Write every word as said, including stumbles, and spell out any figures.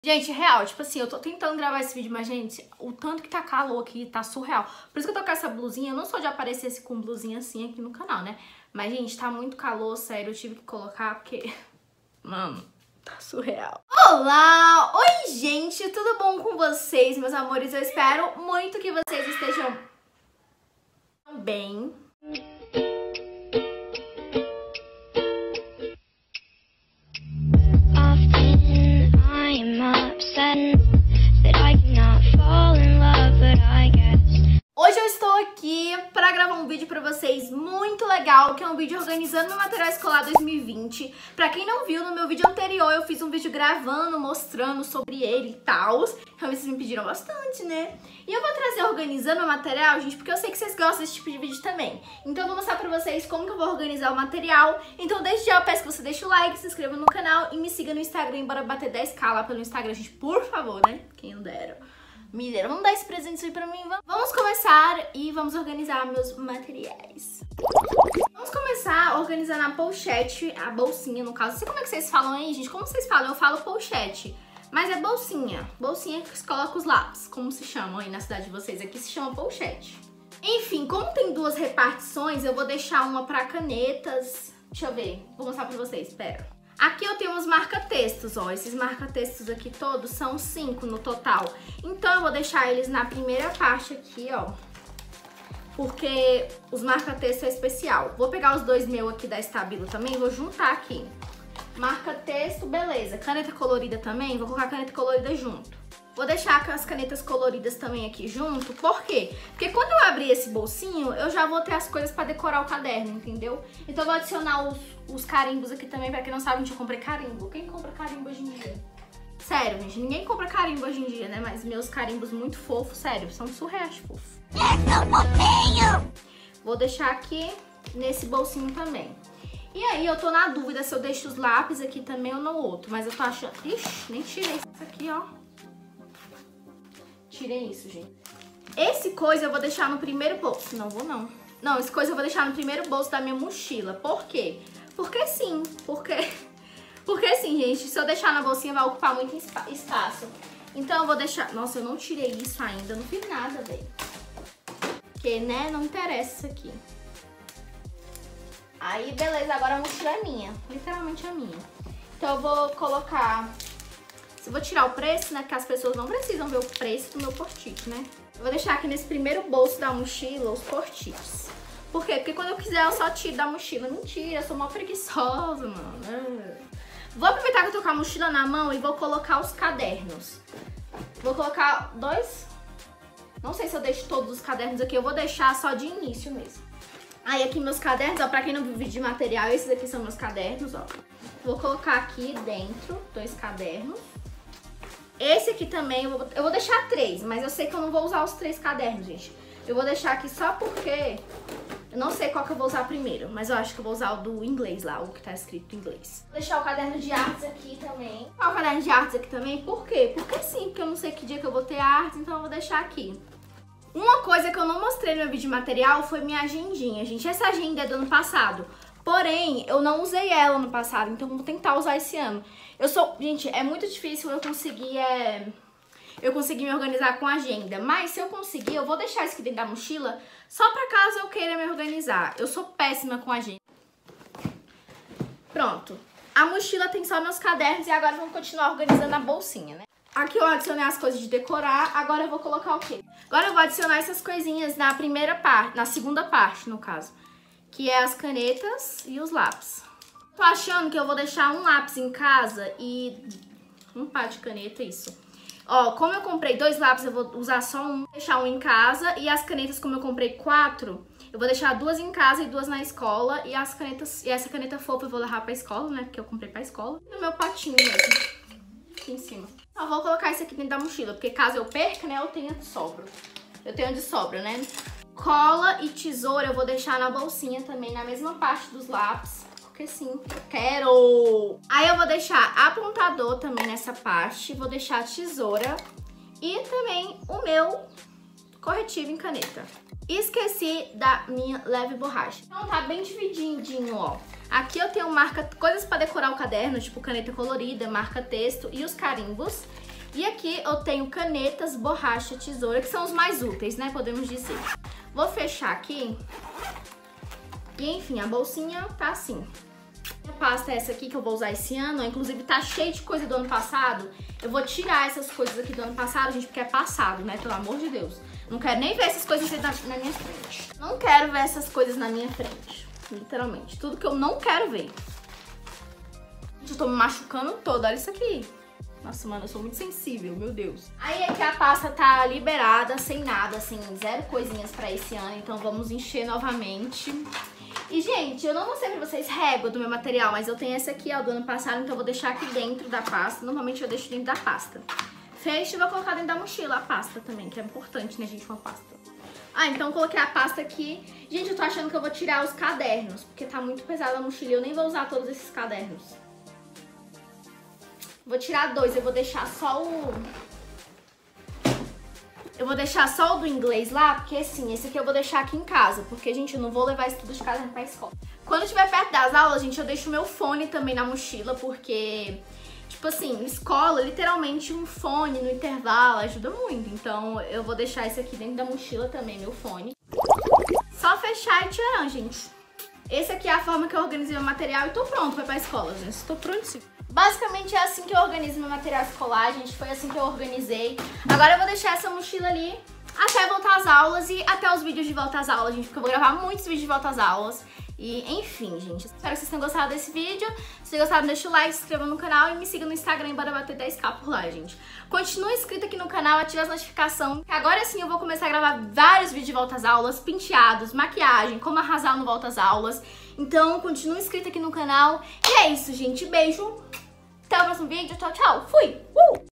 Gente, real, tipo assim, eu tô tentando gravar esse vídeo, mas, gente, o tanto que tá calor aqui tá surreal. Por isso que eu tô com essa blusinha. Eu não sou de aparecer assim, com blusinha assim aqui no canal, né? Mas, gente, tá muito calor, sério. Eu tive que colocar porque... Mano, tá surreal. Olá! Oi, gente! Tudo bom com vocês, meus amores? Eu espero muito que vocês estejam bem. Hoje eu estou aqui pra gravar um vídeo pra vocês muito legal, que é um vídeo organizando meu material escolar dois mil e vinte. Pra quem não viu, no meu vídeo anterior eu fiz um vídeo gravando, mostrando sobre ele e tal. Realmente vocês me pediram bastante, né? E eu vou trazer organizando o material, gente, porque eu sei que vocês gostam desse tipo de vídeo também. Então eu vou mostrar pra vocês como que eu vou organizar o material. Então desde já eu peço que você deixe o like, se inscreva no canal e me siga no Instagram. Bora bater dez k lá pelo Instagram, gente, por favor, né? Quem não dera. Me deram, vamos dar esse presente aí pra mim, vamos? Vamos começar e vamos organizar meus materiais. Vamos começar organizando a pochete, a bolsinha no caso. Não sei como é que vocês falam aí, gente. Como vocês falam? Eu falo pochete, mas é bolsinha. Bolsinha que se coloca os lápis, como se chamam aí na cidade de vocês. Aqui se chama pochete. Enfim, como tem duas repartições, eu vou deixar uma pra canetas. Deixa eu ver, vou mostrar pra vocês, espera. Aqui eu tenho uns marca-textos, ó, esses marca-textos aqui todos são cinco no total. Então eu vou deixar eles na primeira parte aqui, ó, porque os marca-textos é especial. Vou pegar os dois meus aqui da Stabilo também, vou juntar aqui. Marca-texto, beleza. Caneta colorida também, vou colocar a caneta colorida junto. Vou deixar as canetas coloridas também aqui junto, por quê? Porque quando eu abrir esse bolsinho, eu já vou ter as coisas pra decorar o caderno, entendeu? Então eu vou adicionar os, os carimbos aqui também, pra quem não sabe, gente, eu comprei carimbo. Quem compra carimbo hoje em dia? Sério, gente, ninguém compra carimbo hoje em dia, né? Mas meus carimbos muito fofos, sério, são surreais fofos. Vou deixar aqui nesse bolsinho também. E aí eu tô na dúvida se eu deixo os lápis aqui também ou no outro, mas eu tô achando... Ixi, nem tirei isso aqui, ó. Tirei isso, gente. Esse coisa eu vou deixar no primeiro bolso. Não vou, não. Não, esse coisa eu vou deixar no primeiro bolso da minha mochila. Por quê? Porque sim. Porque... Porque sim, gente. Se eu deixar na bolsinha vai ocupar muito espaço. Então eu vou deixar... Nossa, eu não tirei isso ainda. Eu não fiz nada, velho. Porque, né, não interessa isso aqui. Aí, beleza. Agora a mochila é minha. Literalmente é minha. Então eu vou colocar... Eu vou tirar o preço, né, porque as pessoas não precisam ver o preço do meu post-it, né? Eu vou deixar aqui nesse primeiro bolso da mochila os post-its. Por quê? Porque quando eu quiser eu só tiro da mochila. Mentira, eu sou mó preguiçosa, mano. Vou aproveitar que eu tô com a mochila na mão e vou colocar os cadernos. Vou colocar dois... Não sei se eu deixo todos os cadernos aqui, eu vou deixar só de início mesmo. Aí aqui meus cadernos, ó, pra quem não viu vídeo de material, esses aqui são meus cadernos, ó. Vou colocar aqui dentro dois cadernos. Esse aqui também, eu vou, eu vou deixar três, mas eu sei que eu não vou usar os três cadernos, gente. Eu vou deixar aqui só porque eu não sei qual que eu vou usar primeiro, mas eu acho que eu vou usar o do inglês lá, o que tá escrito em inglês. Vou deixar o caderno de artes aqui também. Ó, o caderno de artes aqui também, por quê? Porque sim, porque eu não sei que dia que eu vou ter artes, então eu vou deixar aqui. Uma coisa que eu não mostrei no meu vídeo de material foi minha agendinha, gente. Essa agenda é do ano passado. Porém, eu não usei ela no passado, então vou tentar usar esse ano. Eu sou... Gente, é muito difícil eu conseguir, é... eu conseguir me organizar com a agenda. Mas se eu conseguir, eu vou deixar isso aqui dentro da mochila, só pra caso eu queira me organizar. Eu sou péssima com a agenda. Pronto. A mochila tem só meus cadernos e agora vamos continuar organizando a bolsinha, né? Aqui eu adicionei as coisas de decorar, agora eu vou colocar o quê? Agora eu vou adicionar essas coisinhas na primeira parte, na segunda parte, no caso. Que é as canetas e os lápis. Tô achando que eu vou deixar um lápis em casa e um par de caneta, isso. Ó, como eu comprei dois lápis, eu vou usar só um, deixar um em casa. E as canetas, como eu comprei quatro, eu vou deixar duas em casa e duas na escola. E as canetas, e essa caneta fofa eu vou levar pra escola, né? Porque eu comprei pra escola. E o meu patinho mesmo, aqui em cima. Só vou colocar isso aqui dentro da mochila, porque caso eu perca, né, eu tenha de sobra. Eu tenho de sobra, né? Cola e tesoura eu vou deixar na bolsinha também, na mesma parte dos lápis, porque sim, quero! Aí eu vou deixar apontador também nessa parte, vou deixar tesoura e também o meu corretivo em caneta. Esqueci da minha leve borracha. Então tá bem divididinho, ó. Aqui eu tenho marca, coisas pra decorar o caderno, tipo caneta colorida, marca texto e os carimbos. E aqui eu tenho canetas, borracha, tesoura, que são os mais úteis, né? Podemos dizer. Vou fechar aqui. E enfim, a bolsinha tá assim. A pasta é essa aqui que eu vou usar esse ano. Inclusive tá cheio de coisa do ano passado. Eu vou tirar essas coisas aqui do ano passado, gente, porque é passado, né? Pelo amor de Deus. Não quero nem ver essas coisas na, na minha frente. Não quero ver essas coisas na minha frente. Literalmente. Tudo que eu não quero ver. Gente, eu tô me machucando toda. Olha isso aqui. Nossa, mano, eu sou muito sensível, meu Deus. Aí aqui a pasta tá liberada, sem nada, assim, zero coisinhas pra esse ano. Então vamos encher novamente. E, gente, eu não mostrei pra vocês régua do meu material, mas eu tenho essa aqui, ó, do ano passado, então eu vou deixar aqui dentro da pasta. Normalmente eu deixo dentro da pasta. Fecho e vou colocar dentro da mochila a pasta também, que é importante, né, gente, uma pasta. Ah, então eu coloquei a pasta aqui. Gente, eu tô achando que eu vou tirar os cadernos, porque tá muito pesada a mochila e eu nem vou usar todos esses cadernos. Vou tirar dois, eu vou deixar só o... Eu vou deixar só o do inglês lá, porque assim, esse aqui eu vou deixar aqui em casa, porque, gente, eu não vou levar isso tudo de caderno pra escola. Quando eu estiver perto das aulas, gente, eu deixo o meu fone também na mochila, porque, tipo assim, escola, literalmente um fone no intervalo ajuda muito. Então eu vou deixar esse aqui dentro da mochila também, meu fone. Só fechar e tirar, gente. Esse aqui é a forma que eu organizei o material e tô pronto pra ir pra escola, gente. Tô prontinho. Basicamente é assim que eu organizo meu material escolar, gente. Foi assim que eu organizei. Agora eu vou deixar essa mochila ali até voltar às aulas e até os vídeos de volta às aulas, gente. Porque eu vou gravar muitos vídeos de volta às aulas. E, enfim, gente. Espero que vocês tenham gostado desse vídeo. Se vocês gostaram, deixa o like, se inscreva no canal e me siga no Instagram e bora bater dez k por lá, gente. Continue inscrito aqui no canal, ative as notificações. Agora sim eu vou começar a gravar vários vídeos de volta às aulas, penteados, maquiagem, como arrasar no volta às aulas. Então, continue inscrito aqui no canal. E é isso, gente. Beijo. Até o próximo vídeo. Tchau, tchau. Fui! Uh!